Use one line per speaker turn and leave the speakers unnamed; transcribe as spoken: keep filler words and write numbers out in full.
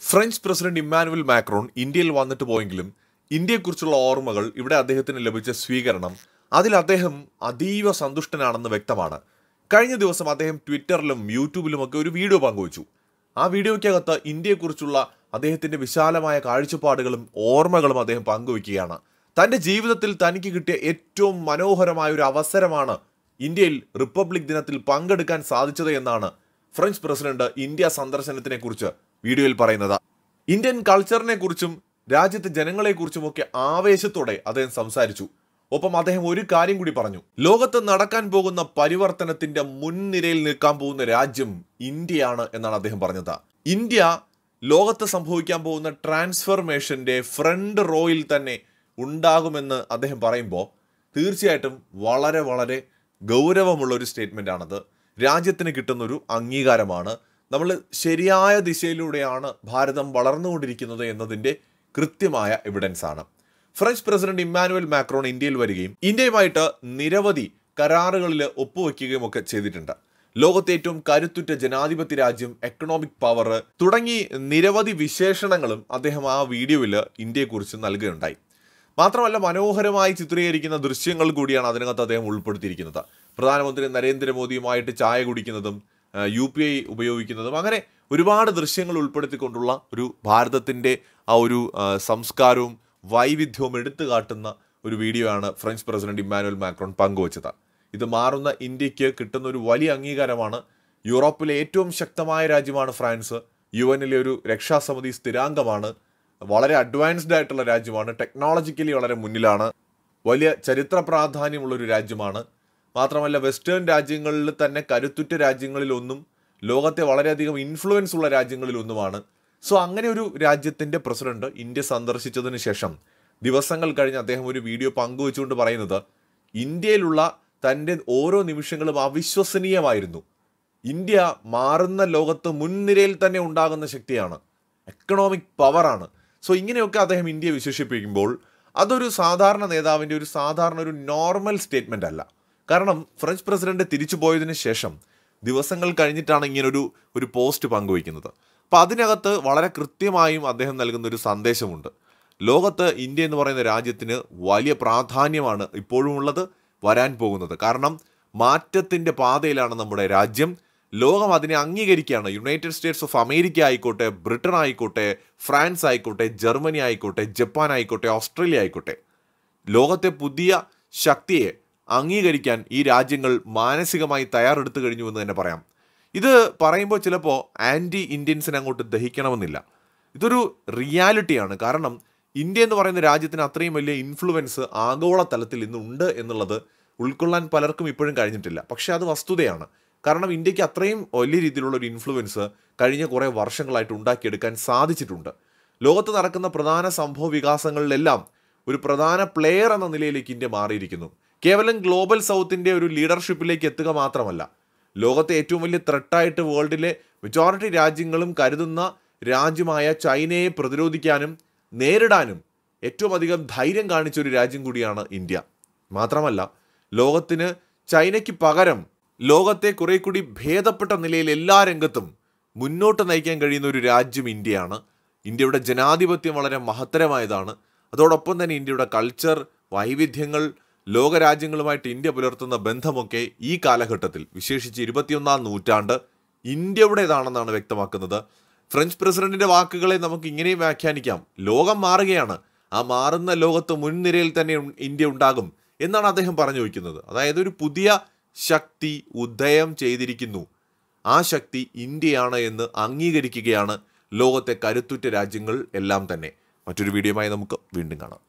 French president Emmanuel Macron ഇന്ത്യയിൽ വന്നിട്ട് പോയെങ്കിലും ഇന്ത്യയെക്കുറിച്ചുള്ള ഓർമ്മകൾ ഇവിടെ അദ്ദേഹത്തിന് ലഭിച്ച സ്വീകരണം അതിൽ അദ്ദേഹം അതീവ സന്തുഷ്ടനാണെന്ന് വ്യക്തമാണ്. കഴിഞ്ഞ ദിവസം അദ്ദേഹം ട്വിറ്ററിലും യൂട്യൂബിലുമൊക്കെ ഒരു വീഡിയോ പങ്കുവച്ചു. ആ വീഡിയോയ്ക്കകത്ത് ഇന്ത്യയെക്കുറിച്ചുള്ള അദ്ദേഹത്തിന്റെ വിശാലമായ കാഴ്ചപ്പാടുകളും ഓർമ്മകളും അദ്ദേഹം പങ്കുവയ്ക്കുകയാണ്. തന്റെ ജീവിതത്തിൽ തനിക്ക് കിട്ടിയ ഏറ്റവും മനോഹരമായ ഒരു അവസരമാണ് ഇന്ത്യയിൽ റിപ്പബ്ലിക് ദിനത്തിൽ പങ്കെടുക്കാൻ സാധിച്ചത് എന്നാണ് ഫ്രഞ്ച് പ്രസിഡന്റ് ഇന്ത്യ സന്ദർശനത്തിനെ കുറിച്ച് വീഡിയോയിൽ പറയുന്നത്. ഇന്ത്യൻ കൾച്ചറിനെ കുറിച്ചും രാജ്യത്തെ ജനങ്ങളെക്കുറിച്ചുമൊക്കെ ആവേശത്തോടെ അദ്ദേഹം സംസാരിച്ചു. ഒപ്പം അദ്ദേഹം ഒരു കാര്യം കൂടി പറഞ്ഞു. ലോകത്ത് നടക്കാൻ പോകുന്ന പരിവർത്തനത്തിന്റെ മുൻനിരയിൽ നിൽക്കാൻ പോകുന്ന രാജ്യം ഇന്ത്യയാണ് എന്നാണ് അദ്ദേഹം പറഞ്ഞത്. ഇന്ത്യ ലോകത്ത് സംഭവിക്കാൻ പോകുന്ന ട്രാൻസ്ഫർമേഷന്റെ ഫ്രണ്ട് റോയിൽ തന്നെ ഉണ്ടാകുമെന്ന് അദ്ദേഹം പറയുമ്പോൾ തീർച്ചയായിട്ടും വളരെ വളരെ ഗൗരവമുള്ള ഒരു സ്റ്റേറ്റ്മെന്റ് ആണത്. രാജ്യത്തിന് കിട്ടുന്നൊരു അംഗീകാരമാണ്. നമ്മൾ ശരിയായ ദിശയിലൂടെയാണ് ഭാരതം വളർന്നുകൊണ്ടിരിക്കുന്നത് എന്നതിൻ്റെ കൃത്യമായ എവിഡൻസ് ആണ്. ഫ്രഞ്ച് പ്രസിഡന്റ് ഇമ്മാനുവൽ മാക്രോൺ ഇന്ത്യയിൽ വരികയും ഇന്ത്യയുമായിട്ട് നിരവധി കരാറുകളിൽ ഒപ്പുവെക്കുകയും ഒക്കെ ചെയ്തിട്ടുണ്ട്. ലോകത്തെ ഏറ്റവും കരുത്തുറ്റ ജനാധിപത്യ രാജ്യം, എക്കണോമിക് പവർ തുടങ്ങി നിരവധി വിശേഷണങ്ങളും അദ്ദേഹം ആ വീഡിയോയിൽ ഇന്ത്യയെക്കുറിച്ച് നൽകുകയുണ്ടായി. മാത്രമല്ല മനോഹരമായി ചിത്രീകരിക്കുന്ന ദൃശ്യങ്ങൾ കൂടിയാണ് അതിനകത്ത് അദ്ദേഹം ഉൾപ്പെടുത്തിയിരിക്കുന്നത്. പ്രധാനമന്ത്രി നരേന്ദ്രമോദിയുമായിട്ട് ചായ കുടിക്കുന്നതും യു പി ഐ ഉപയോഗിക്കുന്നതും അങ്ങനെ ഒരുപാട് ദൃശ്യങ്ങൾ ഉൾപ്പെടുത്തിക്കൊണ്ടുള്ള ഒരു ഭാരതത്തിൻ്റെ ആ ഒരു സംസ്കാരവും വൈവിധ്യവും എടുത്തു കാട്ടുന്ന ഒരു വീഡിയോ ആണ് ഫ്രഞ്ച് പ്രസിഡന്റ് ഇമ്മാനുവൽ മാക്രോൺ പങ്കുവച്ചത്. ഇത് മാറുന്ന ഇന്ത്യക്ക് കിട്ടുന്ന ഒരു വലിയ അംഗീകാരമാണ്. യൂറോപ്പിലെ ഏറ്റവും ശക്തമായ രാജ്യമാണ് ഫ്രാൻസ്. യു എന്നിലെ ഒരു രക്ഷാസമിതി സ്ഥിരാംഗമാണ്. വളരെ അഡ്വാൻസ്ഡ് ആയിട്ടുള്ള രാജ്യമാണ്. ടെക്നോളജിക്കലി വളരെ മുന്നിലാണ്. വലിയ ചരിത്ര പ്രാധാന്യമുള്ളൊരു രാജ്യമാണ്. മാത്രമല്ല വെസ്റ്റേൺ രാജ്യങ്ങളിൽ തന്നെ കരുത്തുറ്റ രാജ്യങ്ങളിലൊന്നും, ലോകത്തെ വളരെയധികം ഇൻഫ്ലുവൻസ് ഉള്ള രാജ്യങ്ങളിലൊന്നുമാണ്. സോ അങ്ങനെ ഒരു രാജ്യത്തിൻ്റെ പ്രസിഡന്റ് ഇന്ത്യ സന്ദർശിച്ചതിന് ശേഷം ദിവസങ്ങൾ കഴിഞ്ഞ് അദ്ദേഹം ഒരു വീഡിയോ പങ്കുവെച്ചുകൊണ്ട് പറയുന്നത് ഇന്ത്യയിലുള്ള തൻ്റെ ഓരോ നിമിഷങ്ങളും അവിശ്വസനീയമായിരുന്നു. ഇന്ത്യ മാറുന്ന ലോകത്ത് മുൻനിരയിൽ തന്നെ ഉണ്ടാകുന്ന ശക്തിയാണ്, എക്കണോമിക് പവറാണ്. സോ ഇങ്ങനെയൊക്കെ അദ്ദേഹം ഇന്ത്യയെ വിശേഷിപ്പിക്കുമ്പോൾ അതൊരു സാധാരണ നേതാവിൻ്റെ ഒരു സാധാരണ ഒരു നോർമൽ സ്റ്റേറ്റ്മെൻ്റ് അല്ല. കാരണം ഫ്രഞ്ച് പ്രസിഡന്റ് തിരിച്ചു പോയതിന് ശേഷം ദിവസങ്ങൾ കഴിഞ്ഞിട്ടാണ് ഇങ്ങനൊരു ഒരു പോസ്റ്റ് പങ്കുവയ്ക്കുന്നത്. അപ്പോൾ അതിനകത്ത് വളരെ കൃത്യമായും അദ്ദേഹം നൽകുന്ന ഒരു സന്ദേശമുണ്ട്. ലോകത്ത് ഇന്ത്യ എന്ന് പറയുന്ന രാജ്യത്തിന് വലിയ പ്രാധാന്യമാണ് ഇപ്പോഴും ഉള്ളത്, വരാൻ പോകുന്നത്. കാരണം മാറ്റത്തിൻ്റെ പാതയിലാണ് നമ്മുടെ രാജ്യം. ലോകം അതിനെ അംഗീകരിക്കുകയാണ്. യുണൈറ്റഡ് സ്റ്റേറ്റ്സ് ഓഫ് അമേരിക്ക ആയിക്കോട്ടെ, ബ്രിട്ടൻ ആയിക്കോട്ടെ, ഫ്രാൻസ് ആയിക്കോട്ടെ, ജർമ്മനി ആയിക്കോട്ടെ, ജപ്പാൻ ആയിക്കോട്ടെ, ഓസ്ട്രേലിയ ആയിക്കോട്ടെ, ലോകത്തെ പുതിയ ശക്തിയെ അംഗീകരിക്കാൻ ഈ രാജ്യങ്ങൾ മാനസികമായി തയ്യാറെടുത്തു കഴിഞ്ഞു എന്ന് തന്നെ പറയാം. ഇത് പറയുമ്പോൾ ചിലപ്പോൾ ആൻറ്റി ഇന്ത്യൻസിന് അങ്ങോട്ട് ദഹിക്കണമെന്നില്ല. ഇതൊരു റിയാലിറ്റിയാണ്. കാരണം ഇന്ത്യ എന്ന് പറയുന്ന രാജ്യത്തിന് അത്രയും വലിയ ഇൻഫ്ലുവൻസ് ആഗോള തലത്തിൽ ഇന്നുണ്ട് എന്നുള്ളത് ഉൾക്കൊള്ളാൻ പലർക്കും ഇപ്പോഴും കഴിഞ്ഞിട്ടില്ല. പക്ഷേ അത് വസ്തുതയാണ്. കാരണം ഇന്ത്യക്ക് അത്രയും വലിയ രീതിയിലുള്ള ഒരു ഇൻഫ്ലുവൻസ് കഴിഞ്ഞ കുറേ വർഷങ്ങളായിട്ട് ഉണ്ടാക്കിയെടുക്കാൻ സാധിച്ചിട്ടുണ്ട്. ലോകത്ത് നടക്കുന്ന പ്രധാന സംഭവ വികാസങ്ങളിലെല്ലാം ഒരു പ്രധാന പ്ലെയർ എന്ന നിലയിലേക്ക് ഇന്ത്യ മാറിയിരിക്കുന്നു. കേവലം ഗ്ലോബൽ സൗത്തിൻ്റെ ഒരു ലീഡർഷിപ്പിലേക്ക് എത്തുക മാത്രമല്ല, ലോകത്തെ ഏറ്റവും വലിയ ത്രെട്ടായിട്ട് വേൾഡിലെ മെജോറിറ്റി രാജ്യങ്ങളും കരുതുന്ന രാജ്യമായ ചൈനയെ പ്രതിരോധിക്കാനും നേരിടാനും ഏറ്റവും അധികം ധൈര്യം കാണിച്ചൊരു രാജ്യം കൂടിയാണ് ഇന്ത്യ. മാത്രമല്ല ലോകത്തിന് ചൈനയ്ക്ക് പകരം ലോകത്തെ കുറെ കൂടി ഭേദപ്പെട്ട നിലയിൽ എല്ലാ രംഗത്തും മുന്നോട്ട് നയിക്കാൻ കഴിയുന്ന ഒരു രാജ്യം ഇന്ത്യയാണ്. ഇന്ത്യയുടെ ജനാധിപത്യം വളരെ മഹത്തരമായതാണ്. അതോടൊപ്പം തന്നെ ഇന്ത്യയുടെ കൾച്ചർ, വൈവിധ്യങ്ങൾ, ലോകരാജ്യങ്ങളുമായിട്ട് ഇന്ത്യ പുലർത്തുന്ന ബന്ധമൊക്കെ ഈ കാലഘട്ടത്തിൽ വിശേഷിച്ച് ഇരുപത്തിയൊന്നാം നൂറ്റാണ്ട് ഇന്ത്യയുടേതാണെന്നാണ് വ്യക്തമാക്കുന്നത്. ഫ്രഞ്ച് പ്രസിഡന്റിന്റെ വാക്കുകളെ നമുക്ക് ഇങ്ങനെയും വ്യാഖ്യാനിക്കാം. ലോകം മാറുകയാണ്, ആ മാറുന്ന ലോകത്ത് മുൻനിരയിൽ തന്നെ ഇന്ത്യ ഉണ്ടാകും എന്നാണ് അദ്ദേഹം പറഞ്ഞു വയ്ക്കുന്നത്. അതായത് ഒരു പുതിയ ശക്തി ഉദയം ചെയ്തിരിക്കുന്നു. ആ ശക്തി ഇന്ത്യയാണ് എന്ന് അംഗീകരിക്കുകയാണ് ലോകത്തെ കരുത്തുറ്റ രാജ്യങ്ങൾ എല്ലാം തന്നെ. മറ്റൊരു വീഡിയോയുമായി നമുക്ക് വീണ്ടും കാണാം.